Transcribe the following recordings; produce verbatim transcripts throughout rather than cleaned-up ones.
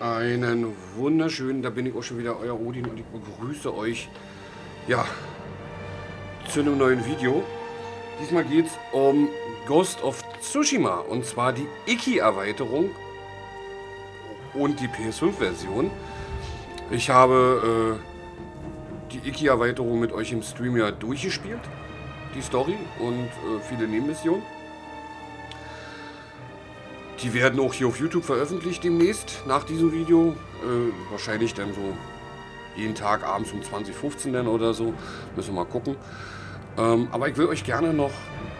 Einen wunderschönen, da bin ich auch schon wieder, euer Odin, und ich begrüße euch, ja, zu einem neuen Video. Diesmal geht es um Ghost of Tsushima, und zwar die Iki-Erweiterung und die P S fünf Version. Ich habe äh, die Iki-Erweiterung mit euch im Stream ja durchgespielt, die Story und äh, viele Nebenmissionen. Die werden auch hier auf YouTube veröffentlicht demnächst, nach diesem Video. Äh, wahrscheinlich dann so jeden Tag abends um zwanzig Uhr fünfzehn dann oder so. Müssen wir mal gucken. Ähm, aber ich will euch gerne noch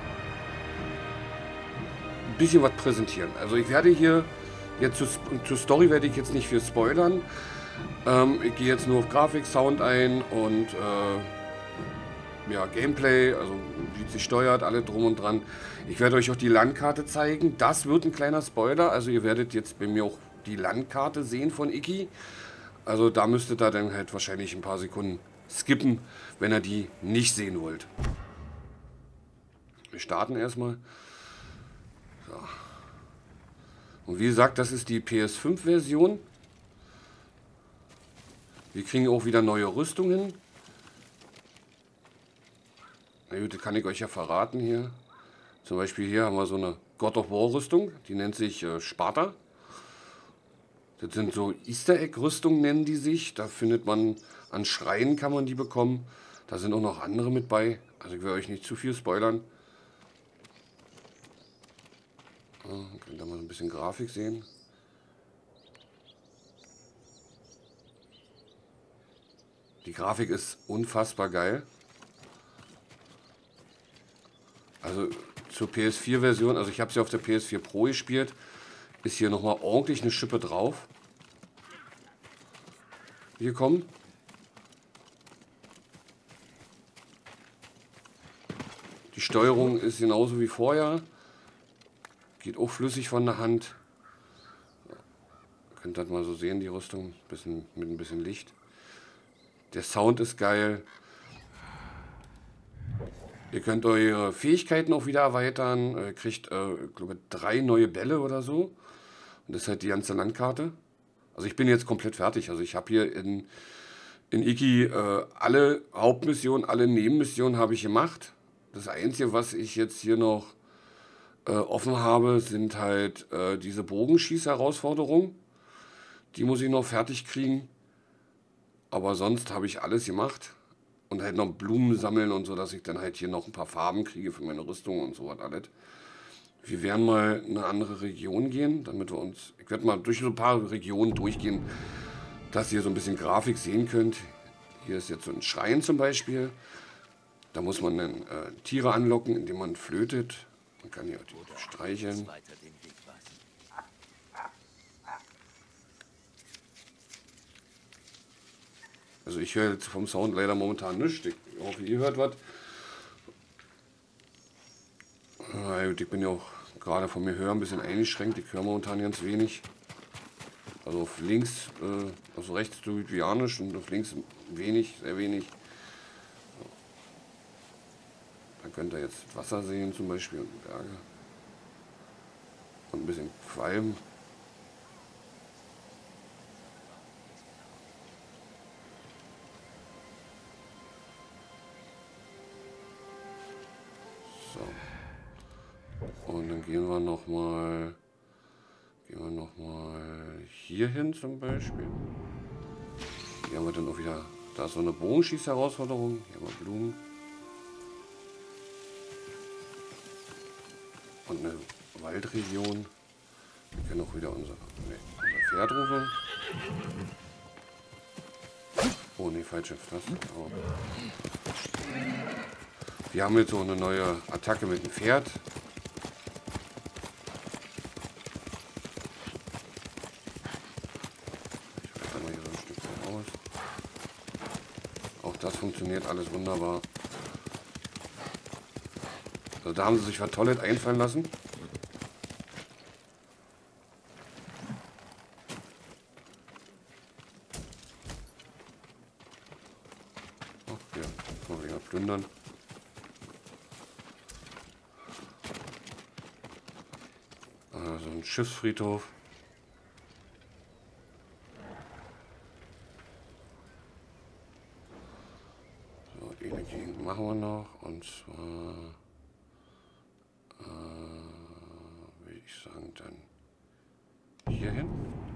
ein bisschen was präsentieren. Also ich werde hier, jetzt zu, zur Story werde ich jetzt nicht viel spoilern. Ähm, ich gehe jetzt nur auf Grafik, Sound ein und äh, ja, Gameplay, also wie es sich steuert, alle drum und dran. Ich werde euch auch die Landkarte zeigen. Das wird ein kleiner Spoiler. Also ihr werdet jetzt bei mir auch die Landkarte sehen von Iki. Also da müsstet ihr dann halt wahrscheinlich ein paar Sekunden skippen, wenn ihr die nicht sehen wollt. Wir starten erstmal. So. Und wie gesagt, das ist die P S fünf Version. Wir kriegen auch wieder neue Rüstungen. Na gut, das kann ich euch ja verraten hier. Zum Beispiel hier haben wir so eine God of War Rüstung. Die nennt sich äh, Sparta. Das sind so Easter Egg Rüstungen, nennen die sich. Da findet man, an Schreien kann man die bekommen. Da sind auch noch andere mit bei. Also ich will euch nicht zu viel spoilern. Ja, könnt ihr mal ein bisschen Grafik sehen. Die Grafik ist unfassbar geil. Also zur P S vier Version, also ich habe sie auf der P S vier Pro gespielt, ist hier nochmal ordentlich eine Schippe drauf. Hier kommen. Die Steuerung ist genauso wie vorher. Geht auch flüssig von der Hand. Ihr könnt das mal so sehen, die Rüstung, bisschen, mit ein bisschen Licht. Der Sound ist geil. Ihr könnt eure Fähigkeiten auch wieder erweitern. Ihr kriegt, äh, ich glaube, drei neue Bälle oder so. Und das ist halt die ganze Landkarte. Also ich bin jetzt komplett fertig. Also ich habe hier in, in Iki äh, alle Hauptmissionen, alle Nebenmissionen habe ich gemacht. Das Einzige, was ich jetzt hier noch äh, offen habe, sind halt äh, diese Bogenschieß-Herausforderungen. Die muss ich noch fertig kriegen. Aber sonst habe ich alles gemacht. Und halt noch Blumen sammeln und so, dass ich dann halt hier noch ein paar Farben kriege für meine Rüstung und so was alles. Wir werden mal in eine andere Region gehen, damit wir uns... Ich werde mal durch so ein paar Regionen durchgehen, dass ihr so ein bisschen Grafik sehen könnt. Hier ist jetzt so ein Schrein zum Beispiel. Da muss man dann äh, Tiere anlocken, indem man flötet. Man kann hier auch die streicheln. Also ich höre jetzt vom Sound leider momentan nichts. Ich hoffe, ihr hört was. Ich bin ja auch gerade von mir hören ein bisschen eingeschränkt. Ich höre momentan ganz wenig. Also auf links, äh, also rechts Druidianisch und auf links wenig, sehr wenig. Dann könnt ihr jetzt Wasser sehen zum Beispiel und Berge. Und ein bisschen Qualm. Und dann gehen wir noch mal, gehen wir noch mal hier hin zum Beispiel. Hier haben wir dann auch wieder, da ist so eine Bogenschieß-Herausforderung. Hier haben wir Blumen. Und eine Waldregion. Wir können auch wieder unser, nee, unser Pferd rufen. Oh ne, falsche Taste. Oh. Wir haben jetzt so eine neue Attacke mit dem Pferd. Das funktioniert alles wunderbar. Also da haben sie sich was Tolles einfallen lassen. Ach, hier, kann man wieder plündern. Also ein Schiffsfriedhof. machen wir noch. Und zwar, äh, würde ich sagen, dann hier hin.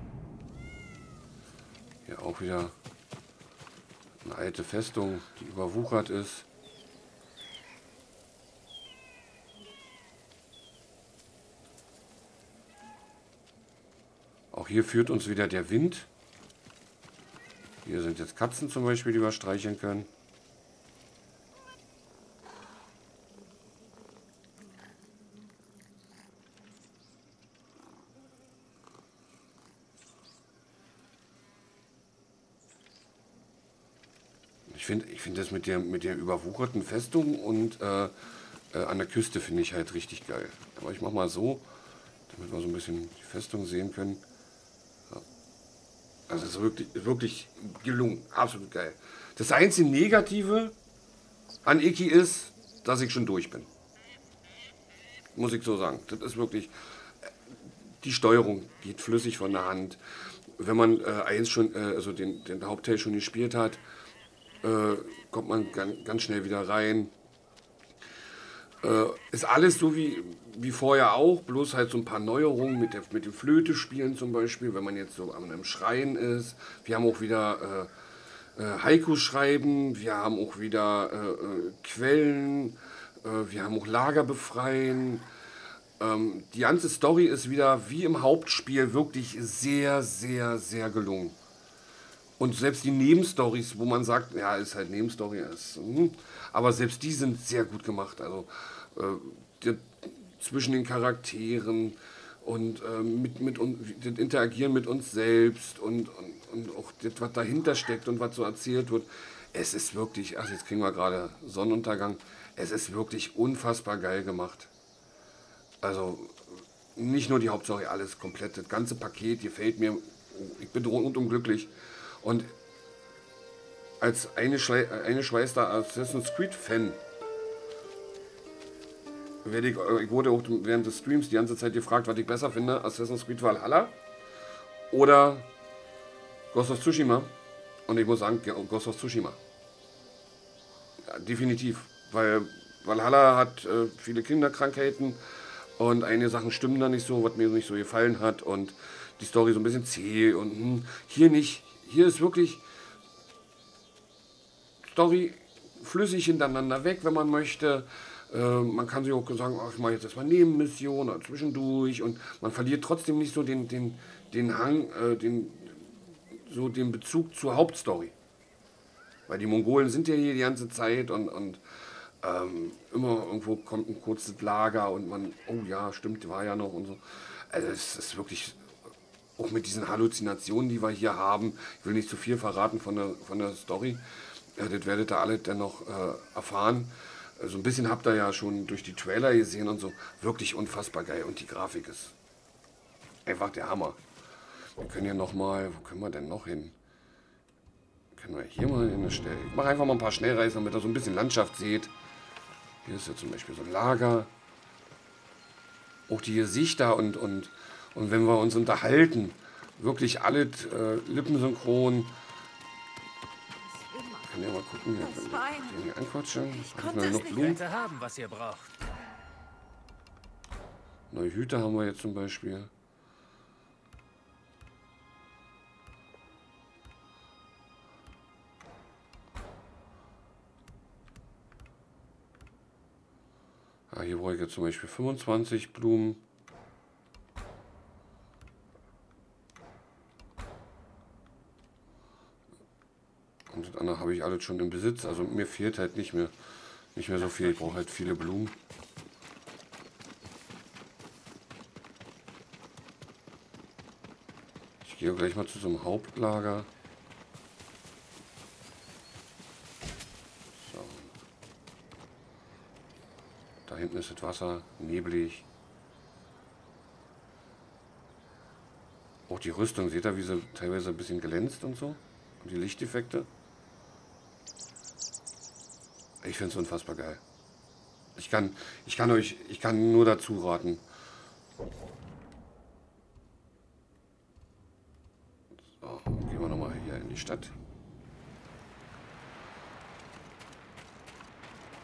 Hier auch wieder eine alte Festung, die überwuchert ist. Auch hier führt uns wieder der Wind. Hier sind jetzt Katzen zum Beispiel, die wir streicheln können. Ich finde ich find das mit der, mit der überwucherten Festung und äh, äh, an der Küste finde ich halt richtig geil. Aber ich mache mal so, damit wir so ein bisschen die Festung sehen können. Ja. Also es ist wirklich, wirklich gelungen. Absolut geil. Das einzige Negative an Iki ist, dass ich schon durch bin. Muss ich so sagen. Das ist wirklich... Die Steuerung geht flüssig von der Hand. Wenn man äh, eins schon, äh, also den, den Hauptteil schon gespielt hat, äh, kommt man ganz, ganz schnell wieder rein. Äh, ist alles so wie, wie vorher auch, bloß halt so ein paar Neuerungen mit, der, mit dem Flöte-Spielen zum Beispiel, wenn man jetzt so an einem Schrein ist. Wir haben auch wieder äh, äh, Haikus schreiben, wir haben auch wieder äh, äh, Quellen, äh, wir haben auch Lager befreien. Ähm, die ganze Story ist wieder wie im Hauptspiel wirklich sehr, sehr, sehr gelungen. Und selbst die Nebenstories, wo man sagt, ja, ist halt Nebenstory, ist, hm, aber selbst die sind sehr gut gemacht. Also äh, die, zwischen den Charakteren und äh, mit, mit uns, das Interagieren mit uns selbst und, und, und auch das, was dahinter steckt und was so erzählt wird. Es ist wirklich, ach, jetzt kriegen wir gerade Sonnenuntergang, es ist wirklich unfassbar geil gemacht. Also nicht nur die Hauptstory, alles komplett, das ganze Paket gefällt mir. Ich bin rundum glücklich. Und als eine, Schle eine Schweißer Assassin's Creed Fan werde ich, ich wurde auch während des Streams die ganze Zeit gefragt, was ich besser finde, Assassin's Creed Valhalla oder Ghost of Tsushima. Und ich muss sagen, Ghost of Tsushima. Ja, definitiv, weil Valhalla hat äh, viele Kinderkrankheiten und einige Sachen stimmen da nicht so, was mir nicht so gefallen hat und die Story so ein bisschen zäh und hm, hier nicht. Hier ist wirklich Story flüssig hintereinander weg, wenn man möchte. Äh, man kann sich auch sagen, ach, ich mache jetzt erstmal Nebenmission oder zwischendurch und man verliert trotzdem nicht so den, den, den Hang, äh, den, so den Bezug zur Hauptstory. Weil die Mongolen sind ja hier die ganze Zeit und, und ähm, immer irgendwo kommt ein kurzes Lager und man, oh ja, stimmt, war ja noch und so. Also es ist wirklich, auch mit diesen Halluzinationen, die wir hier haben, ich will nicht zu viel verraten von der, von der Story, ja, das werdet ihr alle dann noch äh, erfahren. So also ein bisschen habt ihr ja schon durch die Trailer gesehen und so, wirklich unfassbar geil und die Grafik ist einfach der Hammer. Wir können ja noch mal, wo können wir denn noch hin? Können wir hier mal in eine Stelle. Ich mache einfach mal ein paar Schnellreisen, damit ihr so ein bisschen Landschaft seht. Hier ist ja zum Beispiel so ein Lager. Auch die Gesichter und, und, und wenn wir uns unterhalten, wirklich alles äh, lippensynchron. Ich kann ja mal gucken, hier, wenn wir den hier anquatschen. Habe ich noch Blumen? Haben, was ihr braucht. Neue Hüte haben wir jetzt zum Beispiel. Ah, hier brauche ich jetzt zum Beispiel fünfundzwanzig Blumen. Und das andere habe ich alles schon im Besitz. Also mir fehlt halt nicht mehr, nicht mehr so viel. Ich brauche halt viele Blumen. Ich gehe gleich mal zu so einem Hauptlager. So. Da hinten ist das Wasser, neblig. Auch die Rüstung, seht ihr, wie sie teilweise ein bisschen glänzt und so? Und die Lichteffekte. Ich finde es unfassbar geil. Ich kann, ich kann euch, ich kann nur dazu raten. So, gehen wir nochmal hier in die Stadt.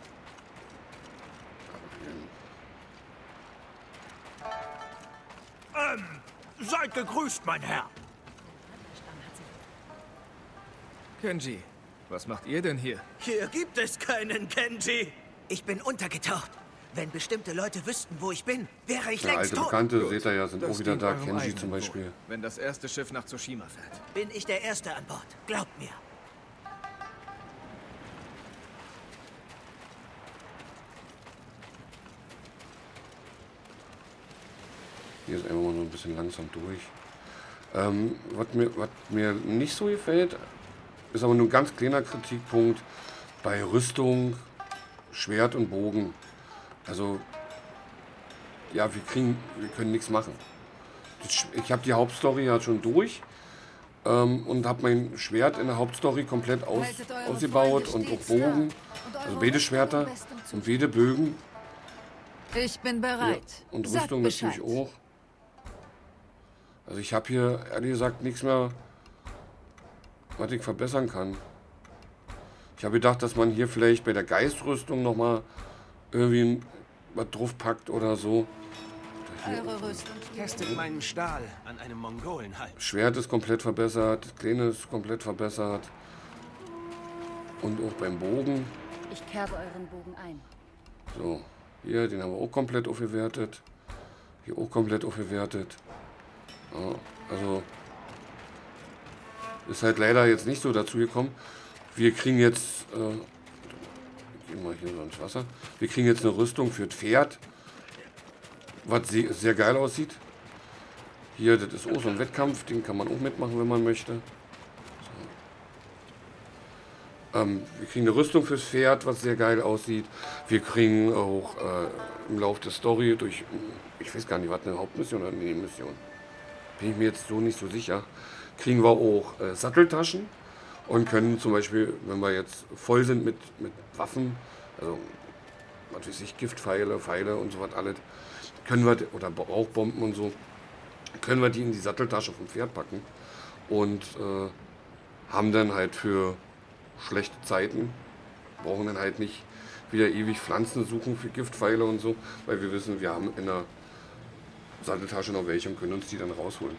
Ähm, seid gegrüßt, mein Herr. Kenji, was macht ihr denn hier? Hier gibt es keinen Kenji. Ich bin untergetaucht. Wenn bestimmte Leute wüssten, wo ich bin, wäre ich Ja, längst alte tot. Bekannte, Gut. seht ihr ja, sind Das auch wieder dient da. eurem Kenji eigenen zum Beispiel. Wohl, wenn das erste Schiff nach Tsushima fährt. Bin ich der Erste an Bord. Glaubt mir. Hier ist einfach mal so ein bisschen langsam durch. Ähm, was mir, was mir nicht so gefällt, ist aber nur ein ganz kleiner Kritikpunkt bei Rüstung, Schwert und Bogen. Also, ja, wir kriegen, wir können nichts machen. Ich habe die Hauptstory ja schon durch ähm, und habe mein Schwert in der Hauptstory komplett aus, ausgebaut und auch Bogen, also beide Schwerter und beide Bögen. Ich bin Ja, bereit. und Sagt Rüstung Bescheid. natürlich auch. Also ich habe hier ehrlich gesagt nichts mehr, was ich verbessern kann. Ich habe gedacht, dass man hier vielleicht bei der Geistrüstung nochmal irgendwie was drauf packt oder so. Eure Rüstung. Testet meinen Stahl an einem Mongolenhalb. Schwert ist komplett verbessert, das Kleine ist komplett verbessert. Und auch beim Bogen. Ich kerbe euren Bogen ein. So, hier, den haben wir auch komplett aufgewertet. Hier auch komplett aufgewertet. Ja, also ist halt leider jetzt nicht so dazu gekommen. Wir kriegen jetzt, äh, gehen wir hier so ins Wasser. Wir kriegen jetzt eine Rüstung für das Pferd, was sehr, sehr geil aussieht. Hier, das ist auch so ein Wettkampf, den kann man auch mitmachen, wenn man möchte. So. Ähm, wir kriegen eine Rüstung fürs Pferd, was sehr geil aussieht. Wir kriegen auch äh, im Laufe der Story durch, ich weiß gar nicht, was eine Hauptmission oder eine Nebenmission. Bin ich mir jetzt so nicht so sicher. Kriegen wir auch äh, Satteltaschen und können zum Beispiel, wenn wir jetzt voll sind mit, mit Waffen, also was weiß ich, Giftpfeile, Pfeile und so was alles, können wir, oder Rauchbomben und so, können wir die in die Satteltasche vom Pferd packen und äh, haben dann halt für schlechte Zeiten, brauchen dann halt nicht wieder ewig Pflanzen suchen für Giftpfeile und so, weil wir wissen, wir haben in der Satteltasche noch welche und können uns die dann rausholen.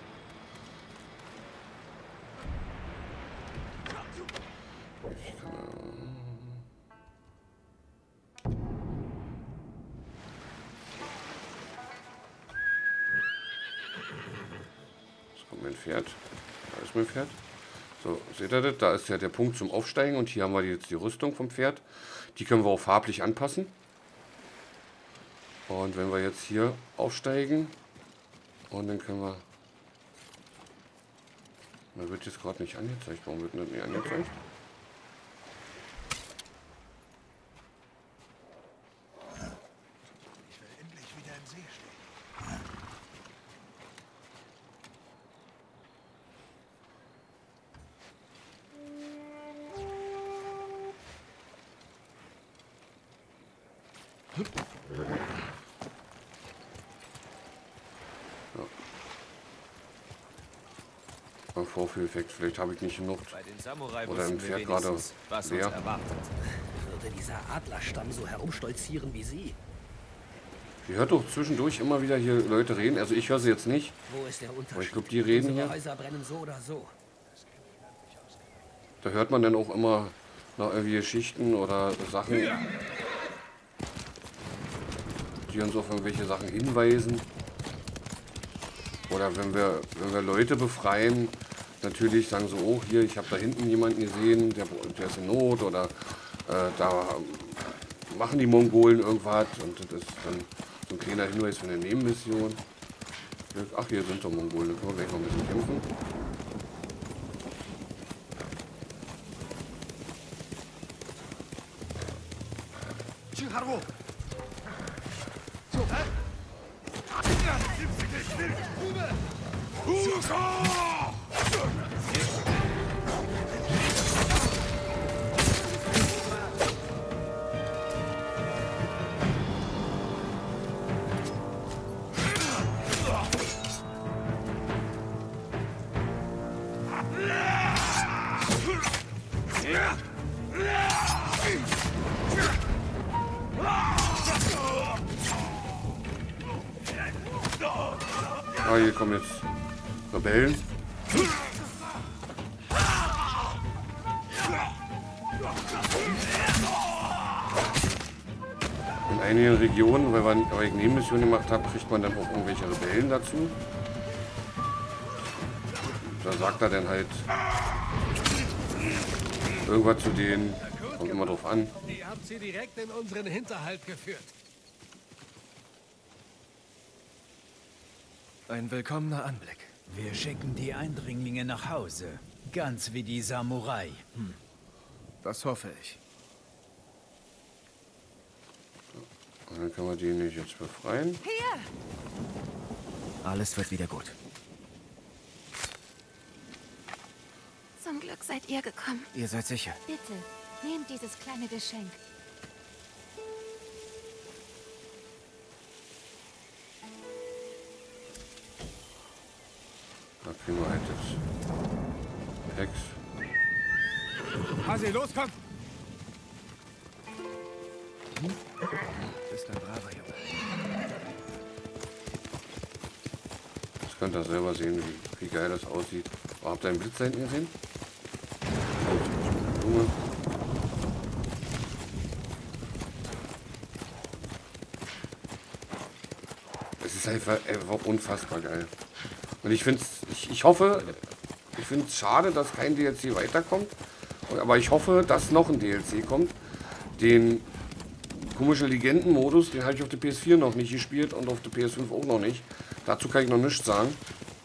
So, mein Pferd. Da ist mein Pferd. So, seht ihr das? Da ist ja der Punkt zum Aufsteigen und hier haben wir jetzt die Rüstung vom Pferd. Die können wir auch farblich anpassen. Und wenn wir jetzt hier aufsteigen und dann können wir... Da wird jetzt gerade nicht angezeigt. Warum wird das nicht angezeigt? Ich will endlich wieder im See stehen. Ein Vorführeffekt. Vielleicht habe ich nicht genug. Bei den Samurai Oder im wussten wir Pferd gerade wenigstens, was uns leer. erwartet. Würde dieser Adlerstamm so herumstolzieren wie Sie? Ihr hört doch zwischendurch immer wieder hier Leute reden. Also ich höre sie jetzt nicht. Wo ist der Unterschied? Aber ich glaube, die reden Unsere hier. Häuser brennen so oder so. Da hört man dann auch immer noch irgendwie Geschichten oder Sachen, die uns auf irgendwelche Sachen hinweisen. Oder wenn wir, wenn wir Leute befreien, natürlich sagen so, oh hier, ich habe da hinten jemanden gesehen, der, der ist in Not oder äh, da machen die Mongolen irgendwas und das ist dann so ein kleiner Hinweis für eine Nebenmission. Ach, hier sind doch Mongolen, da können wir gleich noch ein bisschen kämpfen. kommen jetzt Rebellen. In einigen Regionen, weil, wir, weil ich Nebenmissionen gemacht habe, kriegt man dann auch irgendwelche Rebellen dazu. Da sagt er dann halt irgendwas zu denen. Kommt immer drauf an. Ihr habt sie direkt in unseren Hinterhalt geführt. Ein willkommener Anblick. Wir schicken die Eindringlinge nach Hause. Ganz wie die Samurai. Hm. Das hoffe ich. Und dann können wir die nicht jetzt befreien. Hier! Alles wird wieder gut. Zum Glück seid ihr gekommen. Ihr seid sicher. Bitte, nehmt dieses kleine Geschenk. Da kriegen wir halt jetzt Hex. Hasi, los, komm! Bist ein braver Junge. Das könnt ihr selber sehen, wie, wie geil das aussieht. Oh, habt ihr einen Blitz da hinten gesehen? Junge. Es ist einfach, einfach unfassbar geil. Und ich finde ich, ich hoffe, ich finde es schade, dass kein D L C weiterkommt. Aber ich hoffe, dass noch ein D L C kommt. Den komischen Legenden-Modus, den habe ich auf der P S vier noch nicht gespielt und auf der P S fünf auch noch nicht. Dazu kann ich noch nichts sagen.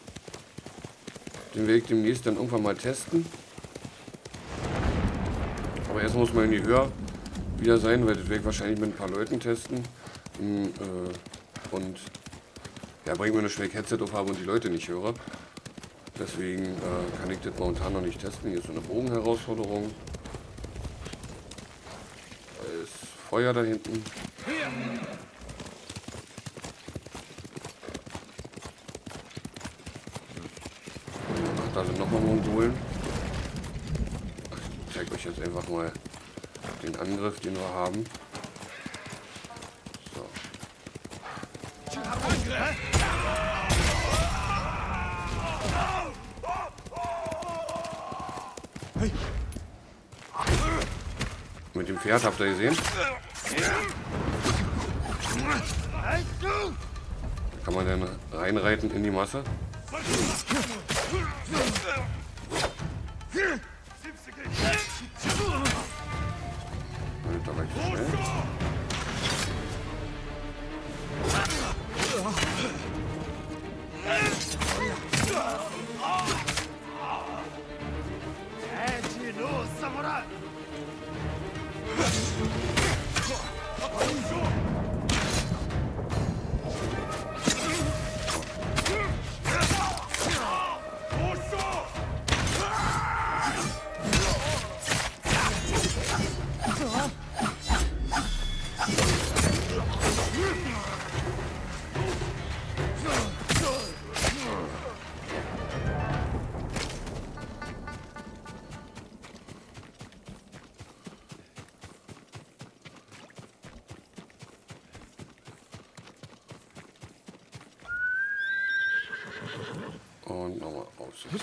Den werde ich demnächst dann irgendwann mal testen. Aber erst muss man in die Höhe wieder sein, weil das werde ich wahrscheinlich mit ein paar Leuten testen. Und, äh, und ja, bringt mir eine schwere Headset auf habe und die Leute nicht höre. Deswegen äh, kann ich das momentan noch nicht testen. Hier ist so eine Bogenherausforderung. Da ist Feuer da hinten. Ach, da sind nochmal Mongolen. Ich zeige euch jetzt einfach mal den Angriff, den wir haben. So. Mit dem Pferd habt ihr gesehen? Da kann man dann reinreiten in die Masse. Da war ich so schnell. Und nochmal aus.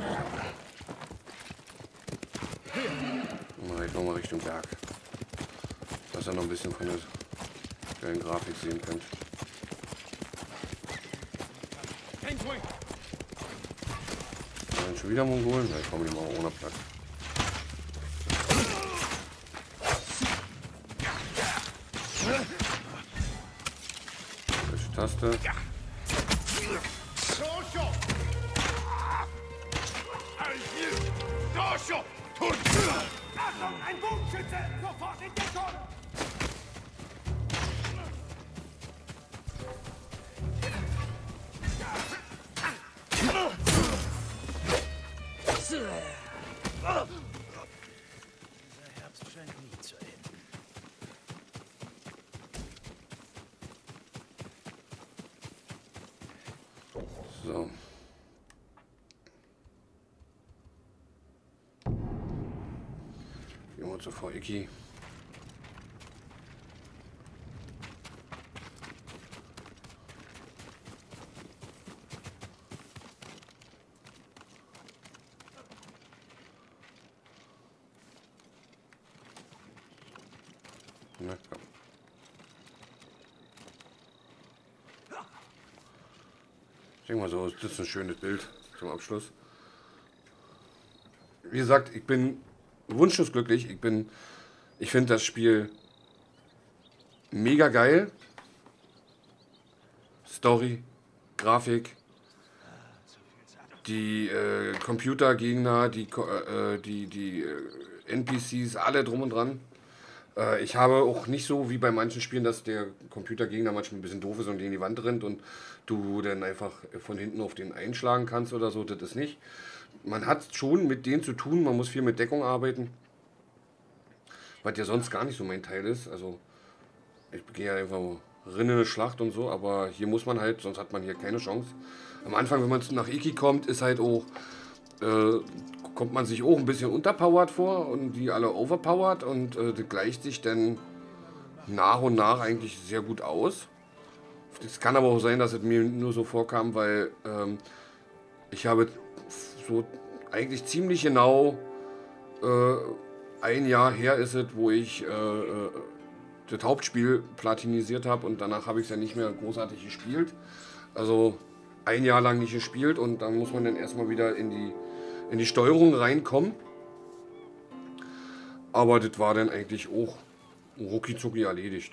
Mal nochmal Richtung Berg. Dass ihr noch ein bisschen von der geilen Grafik sehen könnt. Da sind schon wieder Mongolen. Da kommen die mal ohne Platz. Falsche Taste. Ein Bogenschütze! Sofort in Deckung! Dieser Herbst scheint nie zu enden. So. Gehen wir zur Frau Iki. Ne? Ja. Ich denke mal so, das ist ein schönes Bild zum Abschluss. Wie gesagt, ich bin wunschlos glücklich. Ich bin, ich finde das Spiel mega geil. Story, Grafik, die äh, Computergegner, die, äh, die, die äh, N P Cs, alle drum und dran. Äh, ich habe auch nicht so wie bei manchen Spielen, dass der Computergegner manchmal ein bisschen doof ist und gegen die Wand rennt und du dann einfach von hinten auf den einschlagen kannst oder so. Das ist nicht. Man hat schon mit denen zu tun, man muss viel mit Deckung arbeiten, was ja sonst gar nicht so mein Teil ist. Also ich gehe ja einfach rein in eine Schlacht und so, aber hier muss man halt, sonst hat man hier keine Chance. Am Anfang, wenn man nach Iki kommt, ist halt auch, äh, kommt man sich auch ein bisschen unterpowered vor und die alle overpowered und äh, das gleicht sich dann nach und nach eigentlich sehr gut aus. Es kann aber auch sein, dass es mir nur so vorkam, weil ähm, ich habe so eigentlich ziemlich genau äh, ein Jahr her ist es, wo ich äh, das Hauptspiel platinisiert habe und danach habe ich es ja nicht mehr großartig gespielt. Also ein Jahr lang nicht gespielt und dann muss man dann erstmal wieder in die, in die Steuerung reinkommen. Aber das war dann eigentlich auch rucki-zucki erledigt.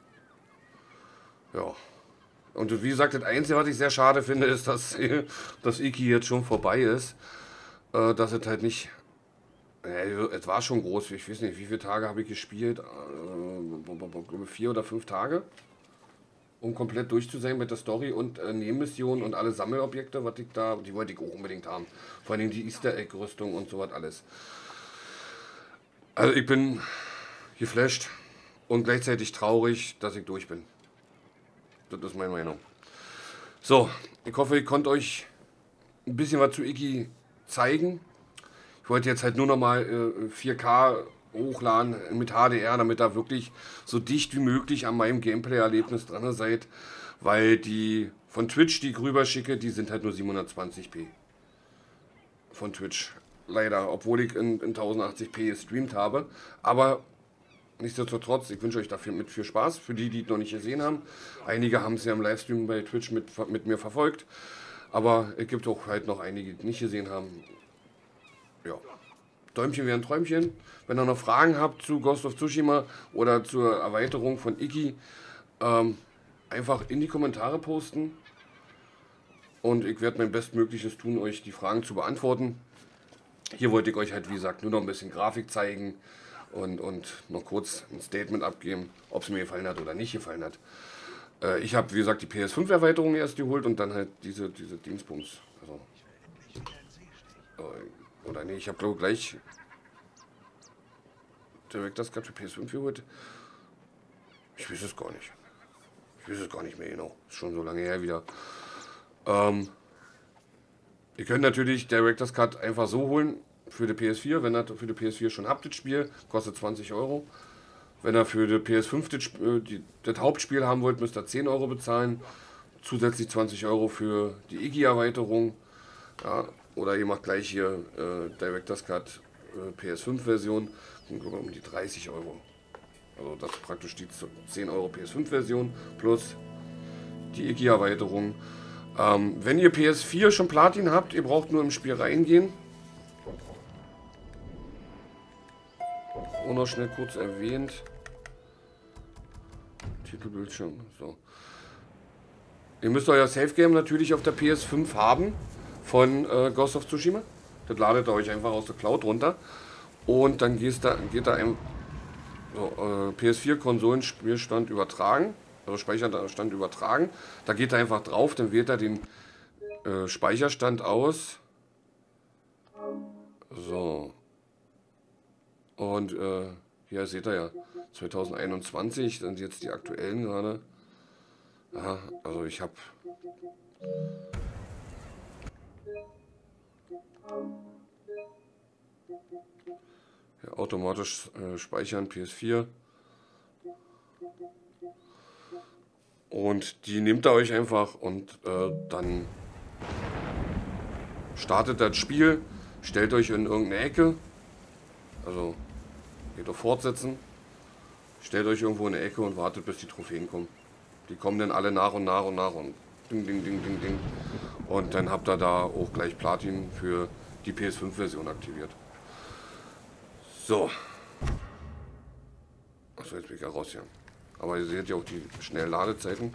Ja. Und wie gesagt, das Einzige, was ich sehr schade finde, ist, dass das Iki jetzt schon vorbei ist. Äh, dass es halt nicht... Äh, es war schon groß. Ich weiß nicht, wie viele Tage habe ich gespielt? Äh, vier oder fünf Tage. Um komplett durch zu sein mit der Story und äh, Nebenmissionen und alle Sammelobjekte, was ich da... Die wollte ich auch unbedingt haben. Vor allem die Easter Egg-Rüstung und sowas alles. Also ich bin geflasht und gleichzeitig traurig, dass ich durch bin. Das ist meine Meinung. So, ich hoffe, ich konnte euch ein bisschen was zu Iki zeigen. Ich wollte jetzt halt nur noch mal äh, vier K hochladen mit H D R, damit ihr wirklich so dicht wie möglich an meinem Gameplay-Erlebnis dran seid, weil die von Twitch, die ich rüber schicke, die sind halt nur siebenhundertzwanzig p. Von Twitch. Leider, obwohl ich in, in tausendachtzig p gestreamt habe. Aber nichtsdestotrotz, ich wünsche euch dafür mit viel Spaß, für die, die es noch nicht gesehen haben. Einige haben es ja im Livestream bei Twitch mit, mit mir verfolgt, aber es gibt auch halt noch einige, die nicht gesehen haben. Ja, Däumchen wäre ein Träumchen. Wenn ihr noch Fragen habt zu Ghost of Tsushima oder zur Erweiterung von Iki, ähm, einfach in die Kommentare posten. Und ich werde mein Bestmögliches tun, euch die Fragen zu beantworten. Hier wollte ich euch halt, wie gesagt, nur noch ein bisschen Grafik zeigen. Und, und noch kurz ein Statement abgeben, ob es mir gefallen hat oder nicht gefallen hat. Äh, ich habe, wie gesagt, die P S fünf Erweiterung erst geholt und dann halt diese, diese Dingsbums. Also, äh, oder nee, ich habe glaube gleich direkt das gerade für P S fünf geholt. Ich weiß es gar nicht. Ich weiß es gar nicht mehr genau. Ist schon so lange her wieder. Ähm, ihr könnt natürlich Director's Cut einfach so holen. Für die P S vier, wenn ihr für die P S vier schon habt, das Spiel, kostet zwanzig Euro. Wenn ihr für die P S fünf das, die, das Hauptspiel haben wollt, müsst ihr zehn Euro bezahlen. Zusätzlich zwanzig Euro für die Iki-Erweiterung. Ja, oder ihr macht gleich hier äh, Director's Cut äh, P S fünf Version, um die dreißig Euro. Also das ist praktisch die zehn Euro P S fünf Version plus die Iki-Erweiterung. Ähm, wenn ihr P S vier schon Platin habt, ihr braucht nur im Spiel reingehen. Und noch schnell kurz erwähnt. Titelbildschirm. So. Ihr müsst euer Safe Game natürlich auf der P S fünf haben von äh, Ghost of Tsushima. Das ladet ihr euch einfach aus der Cloud runter. Und dann geht da, geht da ein so, äh, P S vier Konsolenspielstand übertragen. Also Speicherstand übertragen. Da geht er einfach drauf, dann wählt er den äh, Speicherstand aus. So. Und äh, hier seht ihr ja, zwanzig einundzwanzig sind jetzt die aktuellen gerade. Aha, also ich habe ja, automatisch äh, speichern P S vier. Und die nehmt ihr euch einfach und äh, dann startet das Spiel, stellt euch in irgendeine Ecke. Also geht auf Fortsetzen stellt euch irgendwo in eine Ecke und wartet, bis die Trophäen kommen. Die kommen dann alle nach und nach und nach und ding, ding, ding, ding, ding. Und dann habt ihr da auch gleich Platin für die P S fünf Version aktiviert. So. Achso, jetzt bin ich ja raus hier. Aber ihr seht ja auch die schnellen Ladezeiten.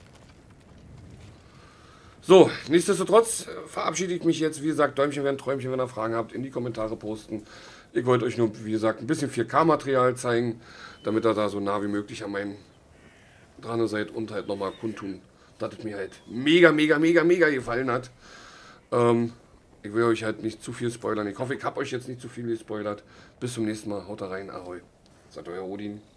So, nichtsdestotrotz verabschiede ich mich jetzt. Wie gesagt, Däumchen werden Träumchen, wenn ihr Fragen habt, in die Kommentare posten. Ich wollte euch nur, wie gesagt, ein bisschen vier K Material zeigen, damit ihr da so nah wie möglich an meinem dran seid und halt nochmal kundtun, dass es mir halt mega, mega, mega, mega gefallen hat. Ähm, ich will euch halt nicht zu viel spoilern. Ich hoffe, ich habe euch jetzt nicht zu viel gespoilert. Bis zum nächsten Mal. Haut da rein. Ahoi. Sagt euer Odin.